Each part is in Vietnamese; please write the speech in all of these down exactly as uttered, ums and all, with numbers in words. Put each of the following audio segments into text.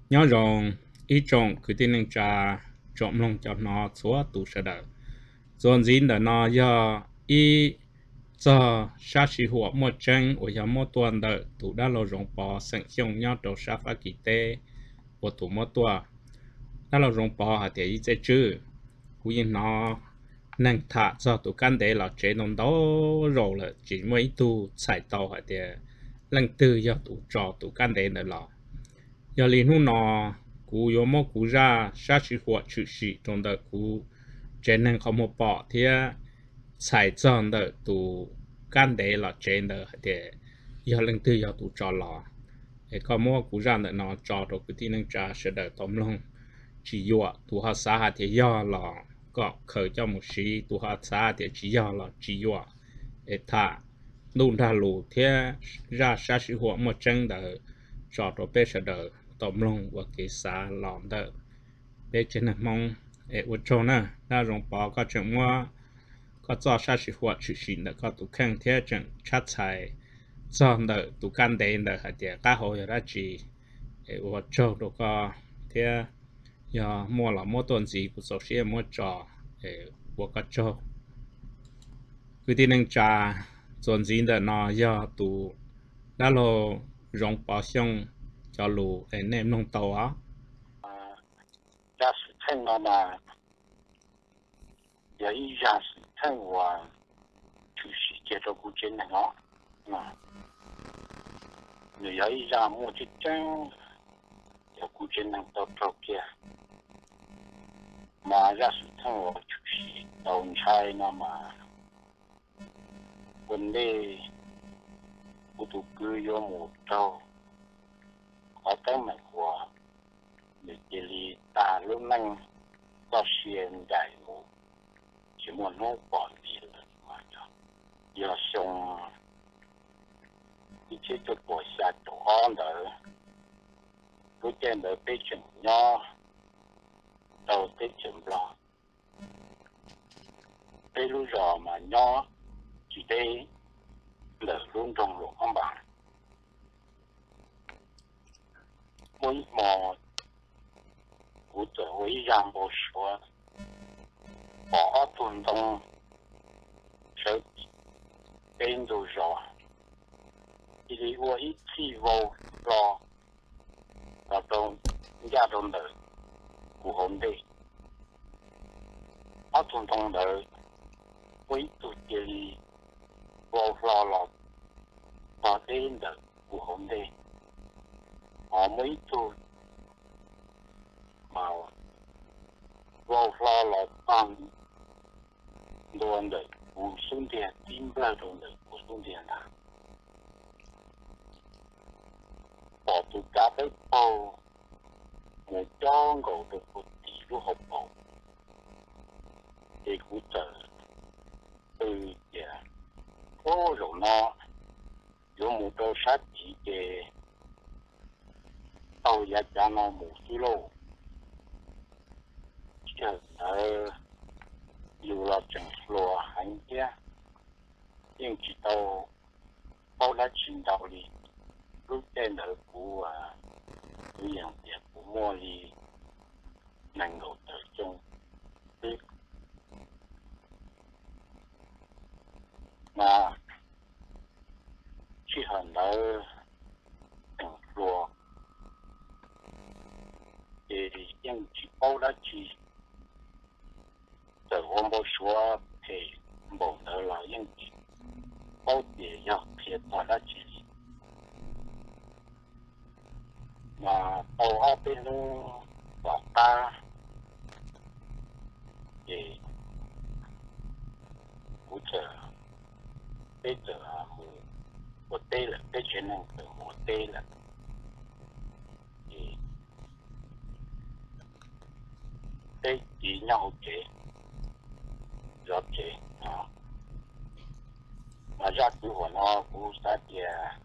nhớ rằng ý trong cứ tin nên cha trộm lòng cho nó xóa tụ sợ đời dọn dính là nó do ý cho sát sĩ hộ một chân ở nhà một tuần đợi tụ đã lo rong bò sẵn xong nhau đầu sát phá kỳ tế của tụ một tuần đã lo rong bò hạt ý chế chứ cú yên nó năng thả cho tụ căn để là chế nông đó rồi là chỉ mấy tu xài tàu hạt địa lần tư do tụ trò tụ căn để nữa là giờ liền hú nó cú yo mò cú ra sát sĩ hộ chữ sĩ trong đó cú chế năng không một bỏ thì xài chọn đó tụ căn để là chế nữa để giờ lần tư giờ tụ trò là để có mua cú ra nữa nó trò rồi cái tin năng trả sẽ đợi tóm lòng chỉ yo tụ họ xã hạt thì giờ là có khởi cho một sĩ tụ họ xã thì chỉ giờ là chỉ yo để thả nung ra lù thế ra sát sĩ hộ một chân đợi trò rồi bé sẽ đợi tóm lòng và cái xã làm đợi bé trên là mong để ở chỗ nè đã rong bỏ có chuyện mua có cho sát sĩ hộ chữ sĩ nữa có tụ khang thế chẳng chát xài cho nợ tụ can đề nợ hạt địa cá hồi ra chỉ ở chỗ đó có thế giờ mua là mua tuần gì của số xe mua trò để của cái chỗ cứ tin anh trả tuần gì đó nó giờ tụ đã lo rong bảo xong cho lù để nem nông tàu á giả sử thân nó mà giờ ý giả sử thân và chủ sĩ chế độ của trên này nó mà người ấy ra mua chiếc chân giờ của trên này tàu tàu kia mà giả sử thân và chủ sĩ tàu chạy nó mà vấn đề của tụ cư vô một tàu có cái mạch của để chỉ li ta lúc năng có xuyên đại một chỉ muốn nó bỏ đi là mà cho giờ xong cái chế độ của xã tổ on đó cái trên đó cái chuyện nhỏ đầu cái chuyện lo cái lúc giờ mà nhỏ chỉ đây là luôn trong luôn không bạn mỗi mò của tôi rằng bộ số bỏ tuần đông sẽ bên đồ rồi thì tôi ít khi vô lo và trong gia đình đời của hôm nay ở tuần đông đời với tụi chị vô lo lo và đến đời của hôm nay họ mấy tụi mà vô lo lo bằng đồ đời của xuân tiền tim ra đồ đời của xuân tiền là bỏ tụi cá bếp bao một cho ngầu được một tỷ lúc học bổng thì cũng chờ từ giờ có rồi nó có một đôi sát chỉ để tàu giá cho nó một kilo chờ ở dù là chẳng lúa hành kia nhưng chỉ tàu bao lá chín tàu đi lúc tên ở của cái dạng tiền của mua đi năng đầu tư chung biết mà chỉ hơn ở tỉnh lúa thì nhưng chỉ bao lá chỉ từ hôm bữa xưa thì bộ đỡ là những bao tiền nhau thiệt là lá chỉ mà tàu ở bên đó ta thì cũng chờ bây giờ một tê là cái chuyện này từ một tê là thì cái chỉ nhau chế rõ chế mà ra cứu của nó cũng sẽ thì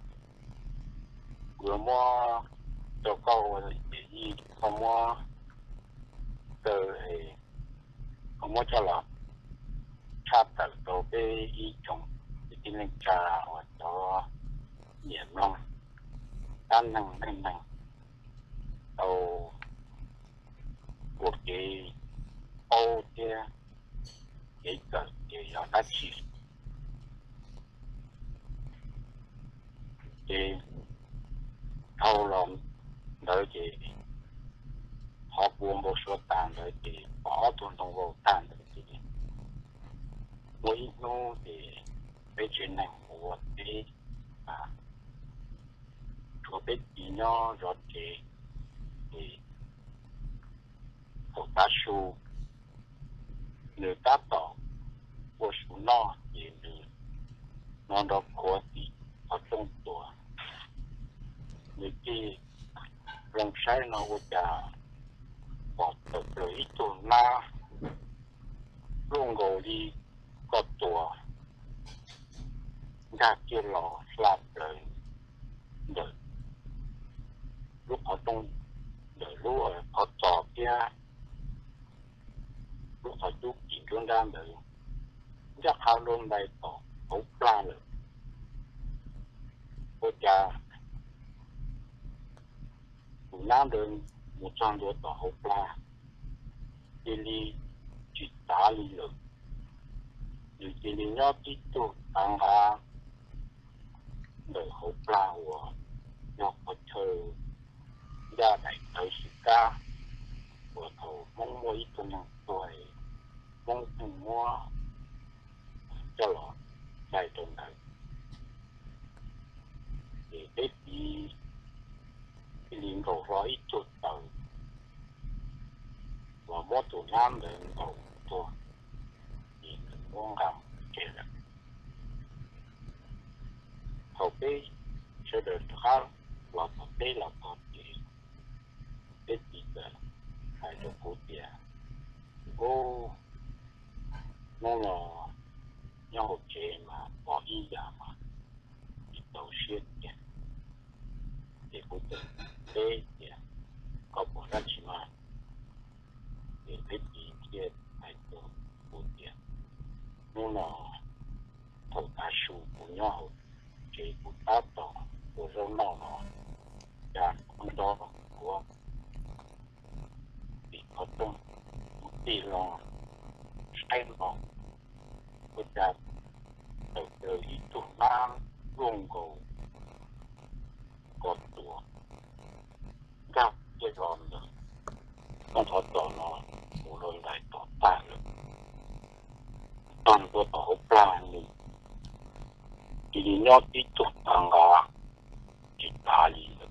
vừa mua cho câu để gì không mua từ thì không mua cho là chát tờ đồ cái ý chung cái nên trà hoặc cho nhiễm long tan năng năng năng tàu cuộc cái ô kia cái cái cái nó đã chỉ cái thâu lòng đợi cái họ buồn một số tàn đợi cái bỏ tuần đồng hồ tàn đợi cái mỗi nó thì cái chuyện này của cái à của cái gì nó rồi cái thì của ta su người ta tỏ của su nó thì người nó đó của thì ở trong tuổi người kia lòng say nó của cha bỏ tập lưỡi tuổi na luôn ngồi đi có tuổi ra kia lò làm lời đời lúc ở trong đời lúc ở ở trò kia lúc ở chú chỉ luôn ra đời chắc khao luôn đây tỏ hậu pla rồi của cha của nam đường một trăm đứa tỏ hậu pla đi đi chỉ tá đi rồi đi đi đi nhớ tí tu tăng ha đời hậu pla của nhớ có thơ ra đại tới sự ca của thầu mong muốn ít tuần tuổi mong cùng mua cho lọ đại tuần này thì cái gì cái liên cầu rõ ít tuần đầu và mỗi tuần nam đường cầu tuần thì muốn làm cái là hậu cái sẽ được khác và hậu cái là có gì cái gì là hay được cụ thể ô nó là nhau chế mà bỏ ý giả mà đầu xuyên kìa thì cũng tự tế kìa có bỏ ra chỉ mà thì cái gì kia hay được cụ thể nó là thầu ta sụ của nhau chế của ta tỏ của rau nào nó và con đó của thì có trong thì là say nó của ta từ từ ý tụ nam luôn cầu có tùa gặp cái gòn rồi con thọ tỏ nó một lần lại tỏ ta rồi toàn bộ tỏ hộp la này thì nó tí tụ tăng gà thì ta đi rồi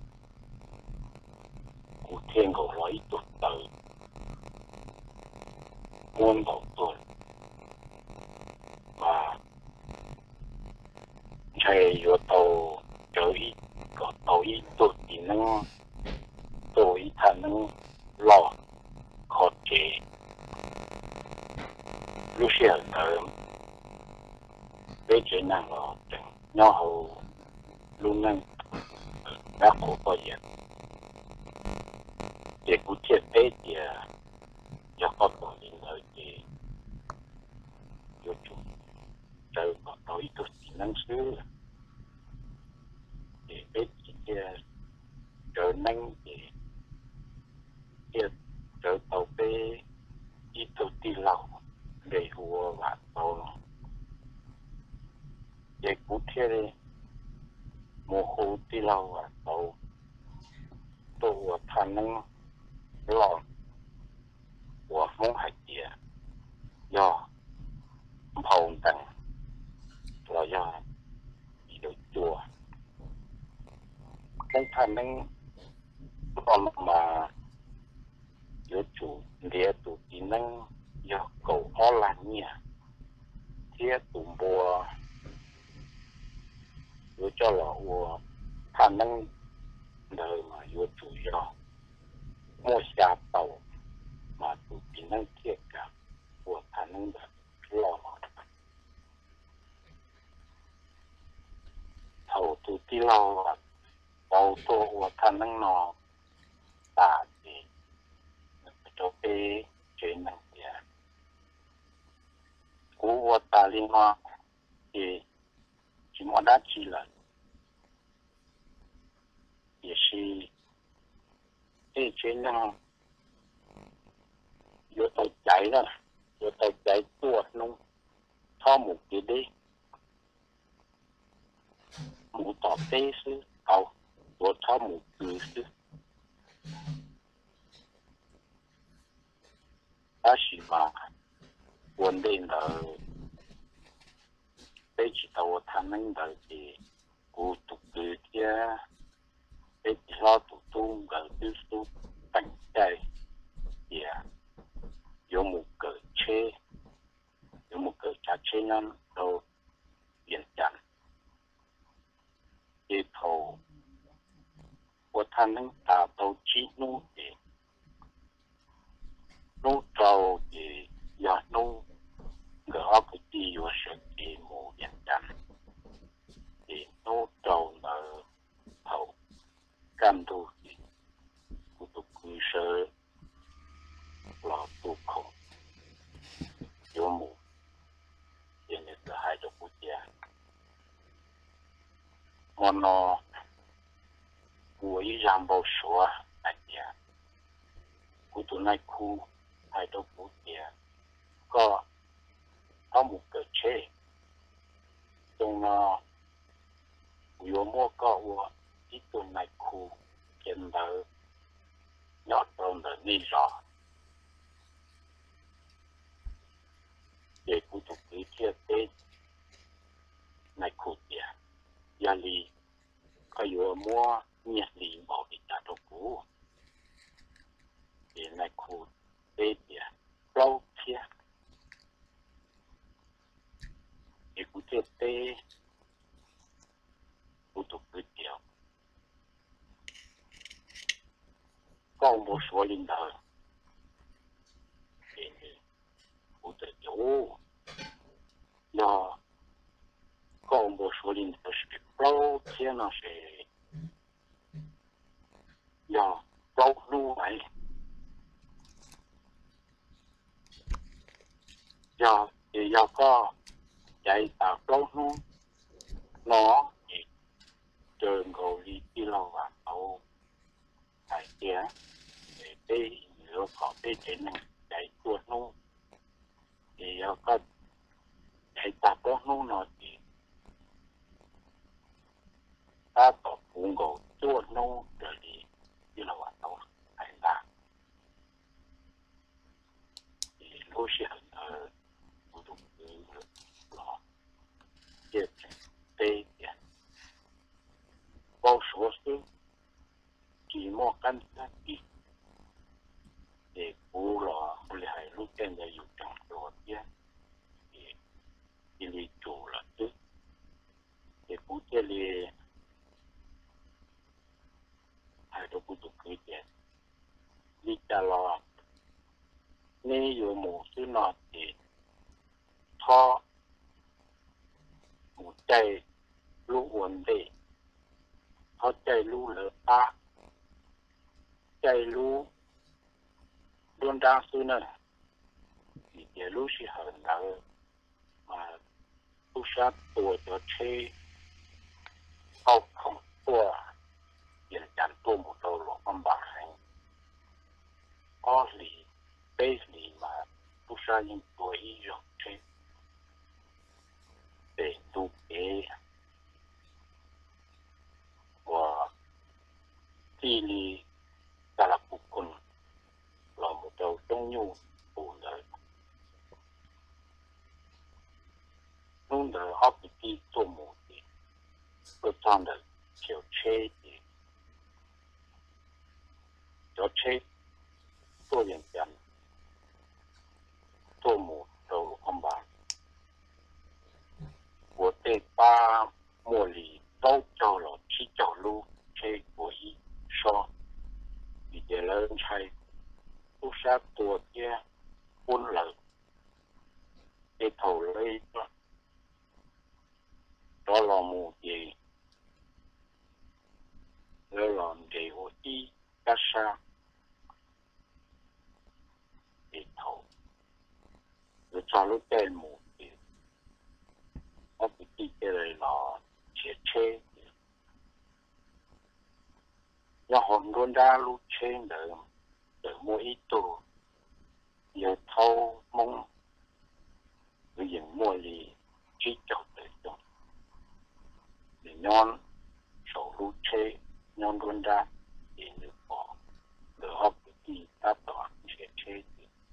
cụ thiên cầu lấy tụ tới muôn đầu tuần mà chạy vô tàu trở ý có tàu ý tụt thì nó tàu ý thành nó lò khó chế lúc xưa ở bây giờ năng lò nhỏ hầu luôn năng đã khổ bao giờ để cụ thiết tế thì cho có tàu ý nơi thì vô chủ trời có tàu ý tụt thì năng xứ thì bây giờ trở năng thì kia trở tàu bê đi tàu đi lâu để hùa và tàu nó để cụ thể đi mùa hồ đi lâu và tàu tàu thành năng lò của món hạt dìa do hồn tặng là do bị được chùa món thành năng còn mà giữa chủ địa tụ kỹ năng do cầu ho lạnh nhỉ thiết tụ bùa giữa cho là của khả năng đời mà giữa chủ do mua xa tàu mà tụ kỹ năng thiết cả của khả năng đời lo thầu tụ tí lo và tàu tô của khả năng nó tả thì cho cái chuyện này của ta liên hoa thì chỉ muốn đã chỉ là也是 thế chế năng vô tay chạy đó vô tay chạy tua nung thọ một cái đi một tỏ tê sư cầu vô thọ một cử sư ta chỉ mà vấn đề là bây chỉ tàu tham năng là thì cụ tục từ kia bây chỉ lo tụ tu gần tư tu cảnh chạy thì có một cỡ chế có một cỡ trả chế năm đâu hiện trạng thì thầu của tham năng ta tàu chỉ nu thì nu trâu thì giờ nu gỡ cái gì vào sự thì một hiện trạng thì nu trâu là thầu cam thu thì cụ tục cư sơ là tu khổ có một hiện nay là hai chục quốc gia mà nó của ý rằng bao số này kìa của tụi này khu hai chục quốc gia có có một cái chế trong nó có mua có của ít tụi này khu hiện tại nhỏ trong là lý do để cụ tục cái thiết tế này khu kìa gia lý có có mua nhiệt lý bảo đi trả cho cũ để này khu tế kìa lâu kia để cụ thiết tế cụ tục cái kiểu có một số linh đời để cụ tự chủ nó có một số linh đời sẽ lâu kia nó sẽ nó lâu lưu vậy nó thì nó có chạy tạo lâu lưu nó thì trường cầu đi đi lâu và tàu tại kia để tê nó có tê trên này chạy tuột nu thì nó có chạy tạo lâu lưu nó thì ta có cũng có tuột nu rồi đi đi lâu và tàu hay là thì lúc sẽ ở một chút nó tiếp tê kia bao số sự chỉ một căn sát đi để cú là lại lúc tên là dùng trong đồ kia thì thì lý chủ là tức để cú chơi li hai đồ cú tục cái tiền lý trả lo nếu有某事呢thì他một chạy lúc vấn đề他chạy lúc lỡ ta chạy lúc luôn đa số này thì cái lúc sẽ hơn là mà lúc sát tuổi cho chơi không không tuổi hiện trạng tuổi một đầu lộ con bạc hành có lý base lý mà lúc sát những tuổi rồi chơi để tu kế và thì lý ta là cuộc cùng là một đầu trong nhu phụ nữ luôn được học đi做母的不断的就切的就切做人家做母都很棒我对把茉莉都叫了七角路切过一说你的人才不杀多些温柔để thầu lấy đó là một gì đó là để hội ý các sa để thầu rồi cho lúc tên một gì nó bị đi cái này là chế chế do hồn luôn ra lúc trên đỡ đỡ mỗi ít tù giờ thâu mong người dân mua lì chỉ chọc để cho để nhon sổ lúc chế nhon luôn ra để được bỏ để học thì ta tỏ sẽ chế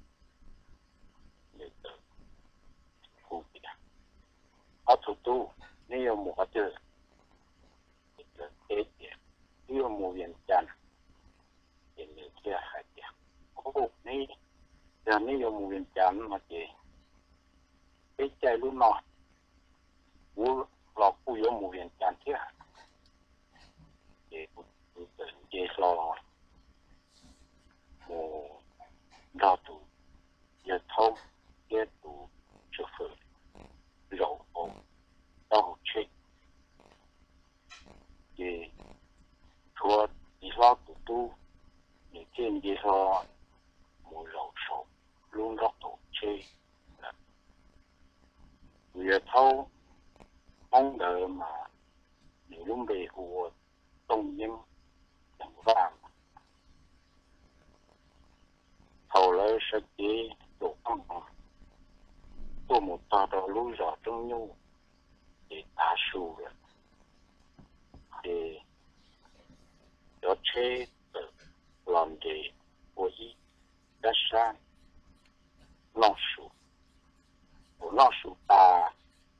để tự phụ kỹ ở thủ đô nếu một cái từ để tế nếu một viên chăn để người kia hay kia ô này giờ nếu một viên chăn mà chị cái chạy luôn nọ vô lọ phụ yếu một viên chăn kia để để lo một đào tụ giờ thâu giờ tụ cho phơi rau ô đào chết để thua đi lo tụ tụ để trên đi lo một rau sổ luôn rau tụ chết giờ thâu mong đợi mà để luôn về của công nhân chẳng vàng hầu lấy sẽ chỉ đủ ăn tôi một tờ đồ lưu rõ trong nhu để ta sưu rồi để cho chế tự làm gì của ý đã sang lòng sưu của lòng sưu ta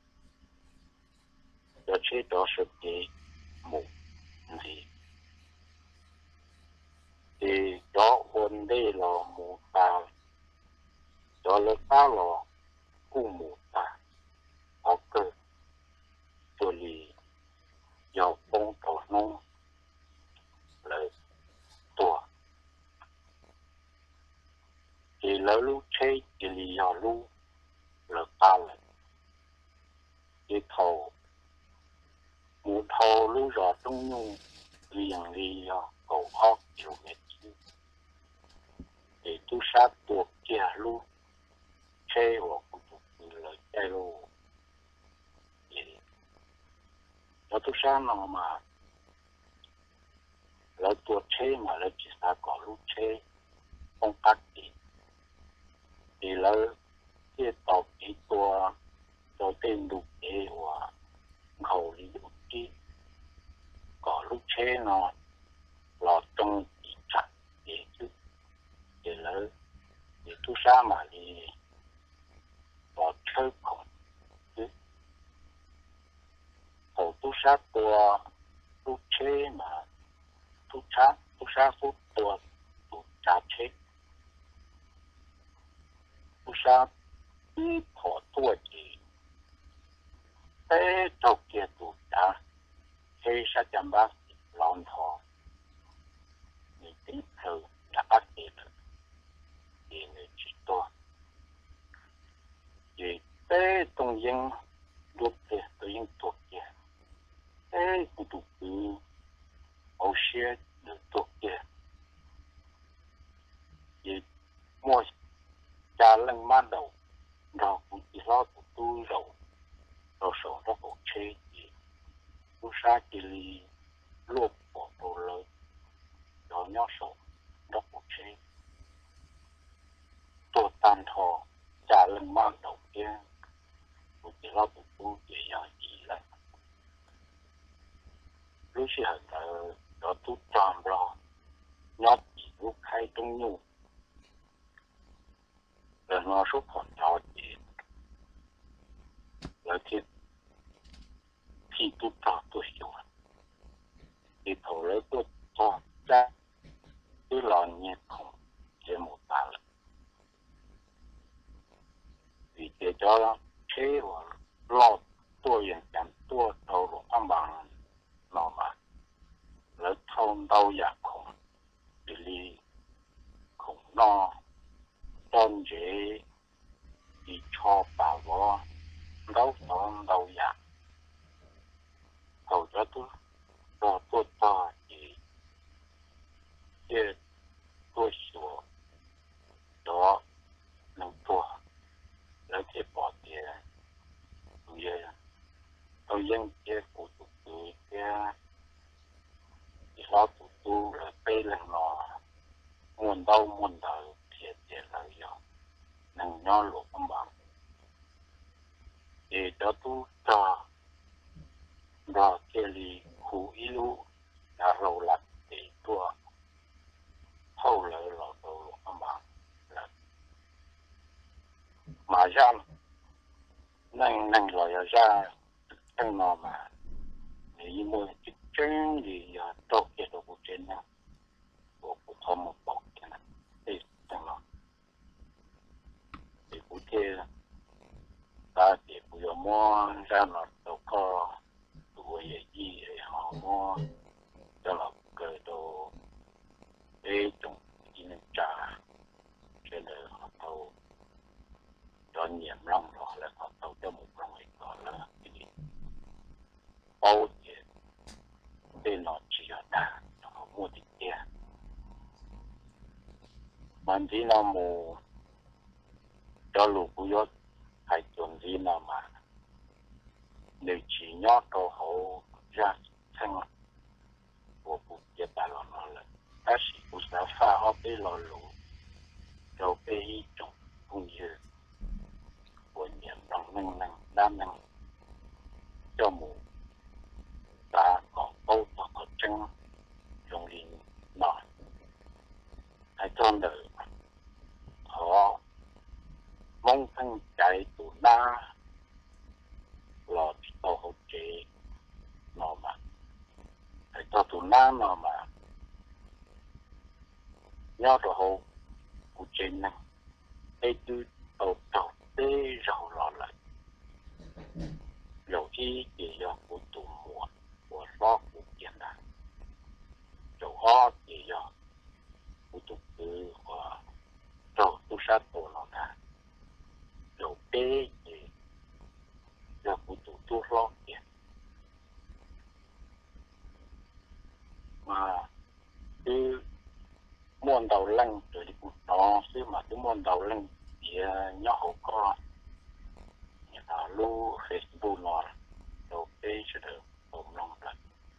cho chế đó sẽ chỉ một gì thì cho vấn đề là một ta cho lớp ta là cùng một ta ở cơ tôi lì do bông tổ nông lời tổ thì lỡ lúc chế thì lì do lúc lỡ ta là thì thầu một thầu lúc rõ trong nhung liền lì do cầu hót chiều nghệ chứ để tu sát tuột kia lúc chế hoặc cũng lời chế lúc nó tu sát nó mà lỡ tuột chế mà lỡ chỉ ta có lúc chế không cắt gì thì lỡ cái tộc cái tua cho tên đục chế và khẩu lý đục chế có lúc chế nó lọt trong chỉ chặt để chứ để lỡ để tu sát mà thì lọt chơi không chứ hầu tu sát tua lúc chế mà tu sát tu sát phút tua tu chặt chế tu sát ít thọ tua gì thế trong kia tu đã thế sát chăm bác lòng thọ người tính thử đã bắt kịp thì người chỉ to vì thế trong dân đốt kia tôi dân tuột kia thế cũng tụ cứ ổ xe được tuột kia vì mua cha lần ban đầu rồi cũng chỉ lo tụ tu rồi rồi số nó cũng chế gì tu sa chỉ li lốp bỏ đồ lớn rồi nhau số nó cũng chế tôi tan thọ cha lần ban đầu kia cũng chỉ lo tụ tu chỉ là gì là lúc xưa là nó tu tròn rồi nhót chỉ lúc khai trong nhu rồi nó số còn nhỏ chỉ là thiết khi tu tròn tôi hiểu thì thầu lấy tôi cho ra cái lò nhẹ không để một ta là vì để cho chế và lo tôi hiện chẳng tôi đầu của ông bà nó mà lấy thôn đâu giả khủng để đi khủng no tôn chế đi cho bà vợ đâu thôn đâu giả hầu cho tôi cho tôi to thì tôi sửa đó nông thua lấy cái bỏ tiền bây giờ tôi dân kia của tụi tôi kia thì lo tụi tu là bê lần nọ muôn đau muôn đời thiệt thiệt là do nâng nhỏ lụa không bằng để đó tu cho đó kia li khu ilu là rầu lạch để tua hậu lợi lọ đồ lụa không bằng là mà ra nâng nâng lọ ra nâng nọ mà để mua chút chân thì tốt kia đồ của trên đó của của thôn một bọc cái này thì nâng nọ thì của kia ta thì của mua ra nó đâu có của gì họ mua cho là cái đồ để trồng chỉ nên trà cho nên họ tàu cho nhiễm long rồi là họ tàu cho một long ấy gọi là cái gì bao nhiêu tên nó chỉ ở đà họ mua thì kia mà chỉ nó mua cho lũ của yo hay chuẩn gì nào mà nếu chỉ nhớ đồ hậu ra thành của cuộc chiến đại lộ nó là ta chỉ cũng sẽ pha ở bên lò lũ rồi bên trong cũng như của những đồng năng năng đam năng cho mù ta còn tốt và có chân trong liền nọ hay trong đời họ mong thân chạy tụ na lò chỉ tàu hậu chế nọ mà hay cho tụ na nọ mà nhớ đồ hậu của trên năng để từ tàu tàu tê rau lò lại dầu khi thì do của tụ mùa của lo của tiền đàn dầu ho thì do của tụ tư của dầu tu sát tổ lò đà dầu tê thì do của tụ tu lo tiền mà từ muôn đầu lăng rồi đi của nó chứ mà từ muôn đầu lăng thì nhỏ hậu có như là lưu Facebook nó đầu tê cho được ổn lòng lại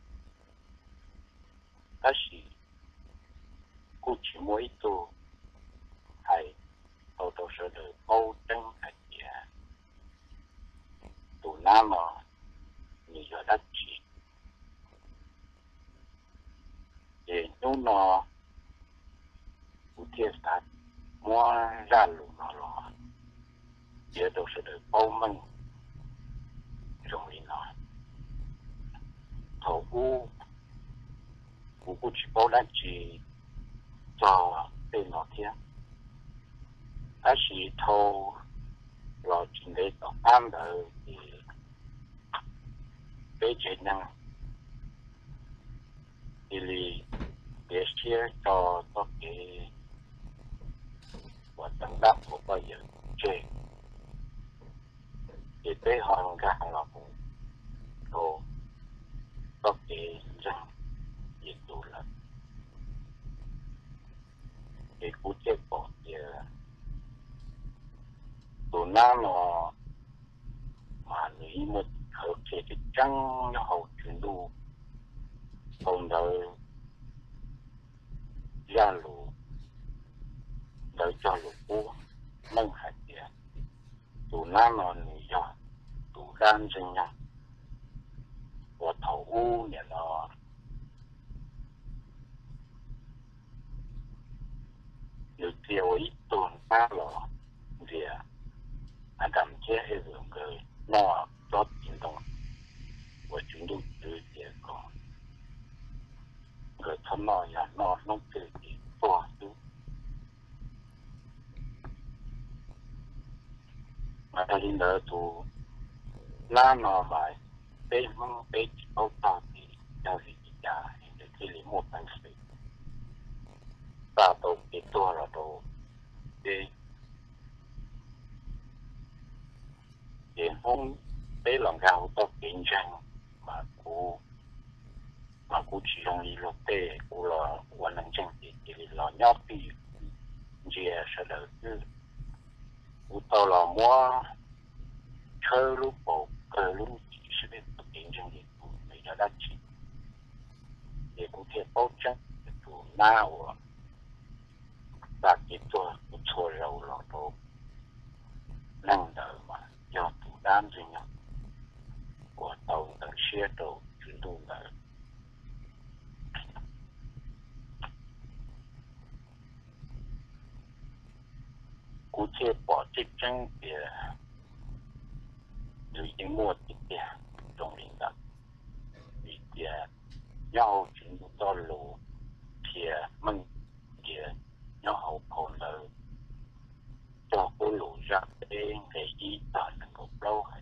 ta chỉ cụ chỉ mỗi tu hay đầu đầu sẽ được bao trăng hay gì tụ nam mà như giờ đã chỉ để nếu nó cụ thiết sát mua ra lũ nó lo giờ đầu sẽ được bao mình rồi nó thầu u cụ cụ chỉ bao đã chỉ cho bên nó thiên ta chỉ thầu lo chuyện đấy có ăn được thì bây giờ năng thì li để chia cho cho cái của tầng đất của bây giờ chơi thì tới họ ra là cũng đồ có cái rằng nhiệt độ là cái cụ thể của thì tụ nam nó mà nghĩ một hợp thể cái trăng nó hậu chuyển đủ còn đời ra lũ đời cho lũ cũ nâng hạt tiền tụ nam nó nghĩ do tụ đan chân nhau của thầu u nhà nó được tiêu ít tuần ba lọ vì anh cảm chế hay dùng người nó tốt hành động của chúng tôi từ địa còn người thân nó là nó nó từ địa to chứ mà ta đi nữa tụ na nó bài bê mong bê bao ta thì giao gì gì cả để khi lý một bằng sự ta tổ cái to là tổ để để không bê lòng gạo to kinh doanh mà cụ mà cụ chỉ dùng lý lục tê cụ là quan năng chân thì chỉ là nhóc thì chỉ sẽ được chứ cụ tao là mua chơi lúc bộ cơ lúc chỉ sẽ biết kinh doanh thì cụ mới đã đắt chỉ để cụ thể bao chân nào ta cáiตัวchua rau lọ đồ năng đỡ mà do tụ đám gì nhá của tàu tàu xe đồ chuyển đồ đỡ cú chế bỏ chiếc trắng thì rồi những mua thì trong linh đậm vì thì nhau chuyển đồ to lù thì mình thì nhau hậu còn là cho cái lũ ra để để ý tao là một lâu hay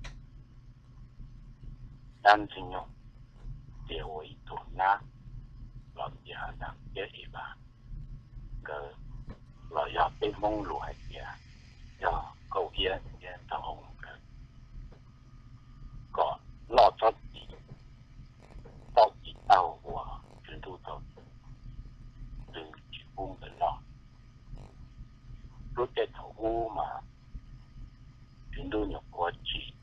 đang sinh nhung thì hội tụ na làm gì hả đang cái gì mà cái là do cái mong lũ hay gì do cầu yên yên tao không cái có lo cho gì tao chỉ tao của chuyển tu tao từ chỉ cung đến lo lúc cái thầu u mà chuyển tu nhập của chỉ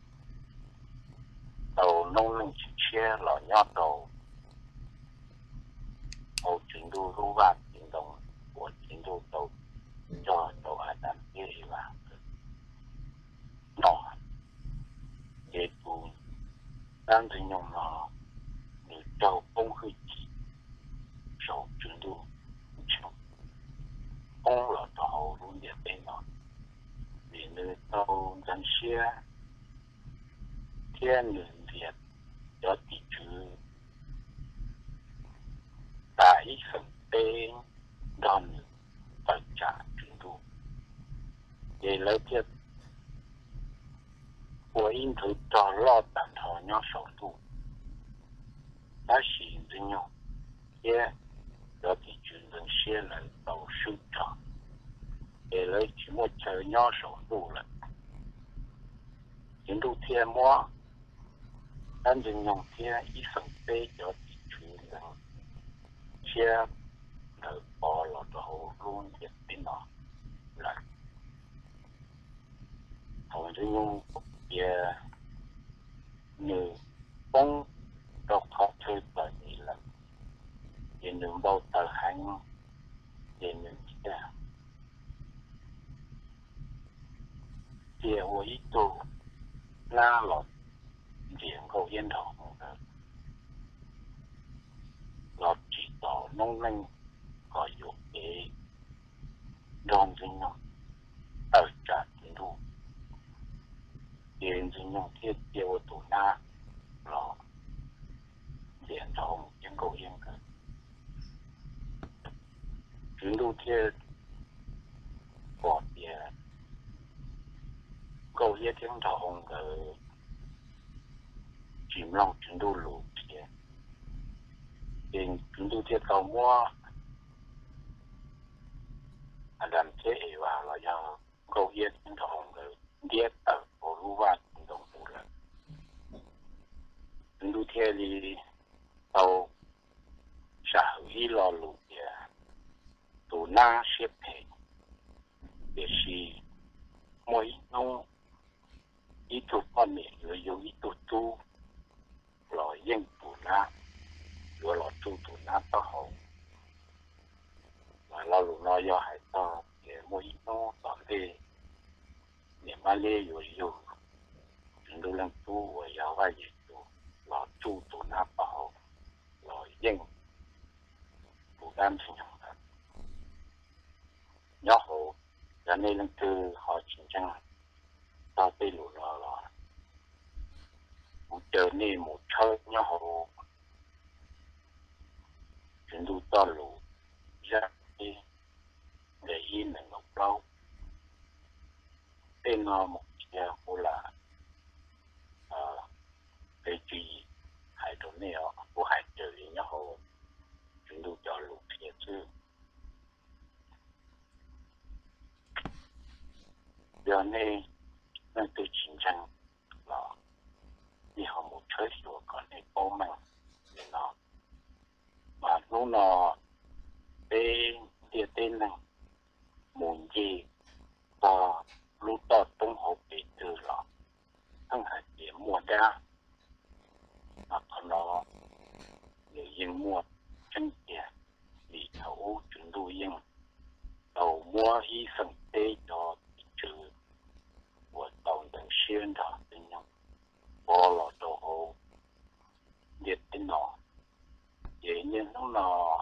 tàu nông linh chỉ xe là nhát tàu hậu chuyển tu rú vạt chuyển động của chuyển tu tàu cho tàu hải đàn kia và nó để tu đang sinh nhung nó để tàu không hơi chỉ sau chuyển tu trong ông là tàu luôn để bên nó vì nơi tàu dân xe thiên lượng việt cho thị trừ tại phần tên đòn phải trả chuyển tu để lấy thiệt của in thứ cho lo tạm thọ nhau sầu tu đã xỉn với nhau kia cho thị trừ lần xe lần tàu sư trọ để lấy chỉ một chờ nhau sầu tu là chuyển tu thiên mua đang dùng nhau kia ít phần tê cho thị trừ lần xe đời bỏ lọt đầu luôn việc bên đó là hầu như nhau về người không đọc học chơi bởi vì là về người bao tờ hành về người kia về hội ý đồ la lọt diện cầu yên thọ lọt chỉ tỏ nông linh có dụng để đòn sinh nhung ở trả tiến thu tiền sinh nhung thiết tiêu tụ na lọ diện thọ những cầu yên cơ tiến thu thiết bỏ tiền cầu yên tiếng thọ hồng cơ chìm lòng tiến thu lụ tiền tiền tiến thu thiết cầu mua làm thế và là do cầu yên tiếng thọ hồng cơ biết ở của lưu vạn đồng phụ là tiến thu thiết đi tàu xã hữu lò lụ tiền tụ na xếp hệ để xì mỗi nông ít tụ con mẹ rồi dùng ít tụ tu rồi dân tụ na rồi lọ tu tụ na tao hậu mà lo lụ nó do hải tao để mỗi nông tao đi để mà lê rồi dùng chúng tôi làm tu và giáo vai gì tu lọ tu tụ na tao hậu rồi dân tụ đam sinh hoạt nhớ hộ cho nên là từ họ chính trang tao tới lũ lò lò một chờ nên một chơi nhớ hộ chúng tôi to lũ ra đi để yên là ngọc lâu tên nó một chiếc của là cái gì hải đồ nèo của hải trời nhớ hộ chúng tôi cho lũ thiệt chứ giờ này nên tôi chính trang là đi học một chơi rồi còn này bố mình thì nó mà lúc nó bên địa tên này muốn gì và lúc đó tung hộp bị từ lọ thằng hải điểm mua ra mà còn nó người dân mua chân tiền bị thầu y phần tê cho trừ của tàu tận xuyên đó tình nhau bỏ lọ đồ hồ nhiệt tình nọ dễ nhiên nó nọ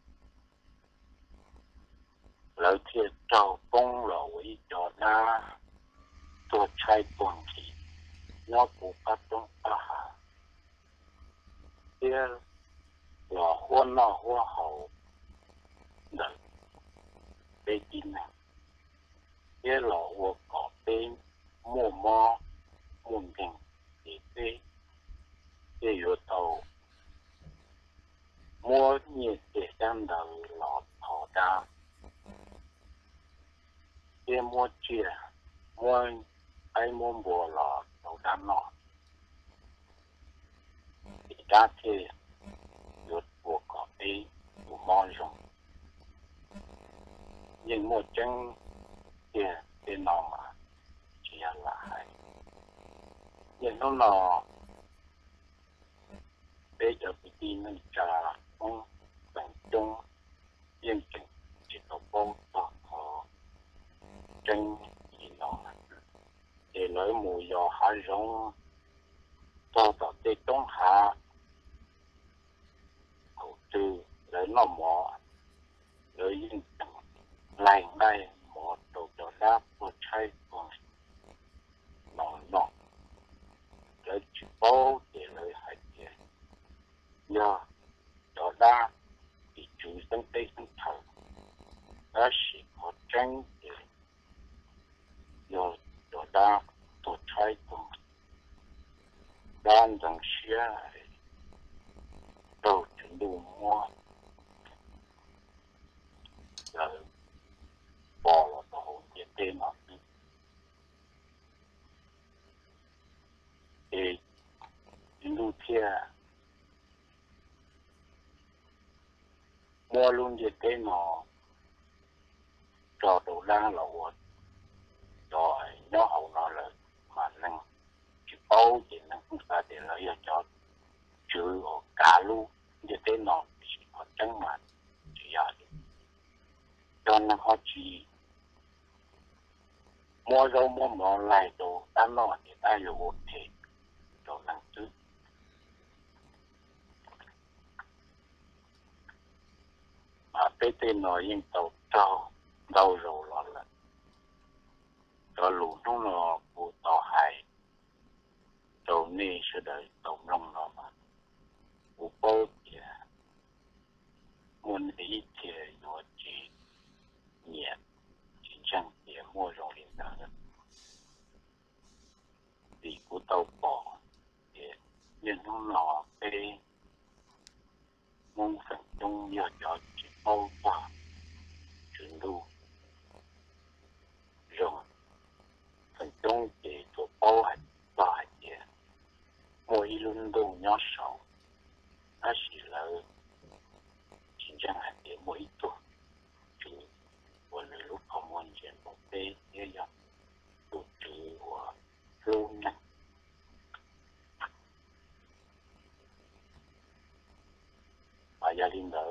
lợi thiệt trâu bông lọ quý cho đa tôi trai tuần thì nó cũng bắt trong ta hà kia lọ hoa nọ hoa hậu đợi bê tin này kia lọ hoa cỏ bên mua mò mua gừng thì bê kia yếu tàu mua nhiệt để đang đợi lọ thỏ đá kia mua chia mua ai mua bùa lọ đầu đám nọ thì đã thì yếu bùa cỏ bên của mò rồng nhưng mua chân kia bên nọ mà chỉ là hay nhưng nó nọ bây giờ bị đi nên trả không bằng chung yên chừng chỉ có bao tọt họ chân gì nó để nói mùi gió hạ rong to tọt để trong hạ hậu trừ lấy nó mỏ lấy yên chừng lành đây một đồ cho đáp một chai còn nó nó lấy chỉ bao để lấy hai tiền nhờ đó đa thì chủ sinh tây sinh thở đã chỉ có tranh để nhờ đó đa tổ trai cùng đan rằng xia đầu chuyển đủ mua rồi bỏ vào tổ nhiệt tên nó thì lưu thia mua luôn nhiệt tên nó cho đồ đa là một rồi nó hậu nó là mà năng chỉ bao thì năng cũng ta để lợi cho chữ cả luôn nhiệt tên nó chỉ có trắng mà chỉ là cho nên họ chỉ mua rau mua món lại đồ ta nó thì taอยู่một thể đồ năng chứ mà cái tên nó yên tàu trâu đâu rồi lo là cho lũ nó nó của tàu hải tàu này sẽ đợi tàu nông nó mà của bố thì muốn ý thì nó chỉ nhiệt chỉ chẳng thì mua rồi liền đó thì của tàu bỏ thì nên nó nó cái mong phần trong giờ cho chỉ bao qua chuyển đu rồi phần trong thì thuộc bao hạt bài thì mỗi luôn đồ nhỏ sầu nó chỉ là chính chẳng hạn để mỗi tuổi thì một lúc không muốn chuyện một cái thế giờ tổ chức của lâu năm và gia đình đó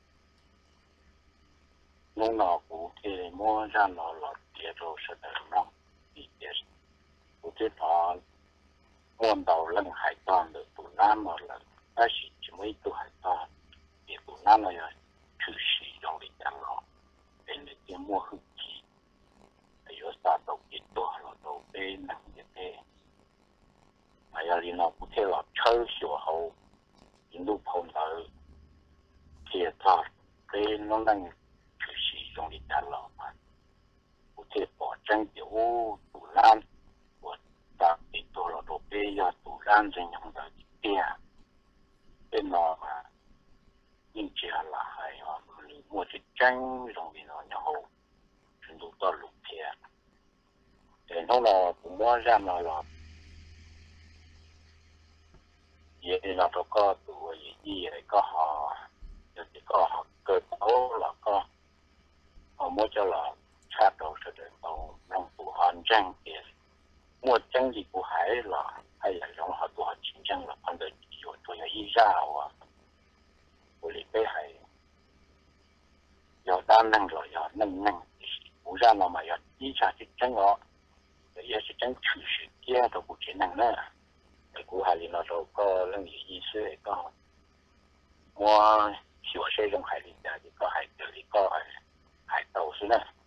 nó nó cũng thì mua ra nó là tiệt rồi sẽ được nó thì tiệt cũng thì nó muốn đầu lần hải toàn được tụ nam mà là nó chỉ chỉ mấy tụ hải toàn thì tụ nam là trừ sĩ trong lịch ăn nó để lấy tiền mua hương khí để có sao đầu ít tuổi là đầu bê nặng như thế mà gia đình nó cũng thì là chơi sửa hậu những lúc hôm đó thì ta cái nó đang trừ sĩ trong lịch ăn nó mà cũng thì bỏ tranh tiểu tụ nam của ta thì tôi là đầu bê ya tụ nam trên những đời kia bên nó mà nhưng chỉ là hay mà mua cái tranh trong vì nó nhau chúng tôi to lục thiệt để nó là cũng mua ra nó là vậy là nó có tụ gì vậy có họ thì có họ cơ cấu là có họ mua cho là sát đầu sẽ được tàu nông tụ hoàn tranh tiền mua tranh gì của hải là hay là trong họ tụ họ chính tranh là phân được nhiều tôi là ý ra à của lý cái hải giờ đa năng rồi giờ năng năng của cũng ra nó mà giờ đi trả chỉ chân nó để giờ chỉ chân chủ sự kia đồ cũng chỉ năng nữa để cũng hay là nó đâu có lần gì ý sư có mua sửa xe trong hải thì có hải tự có hải tàu xí nữa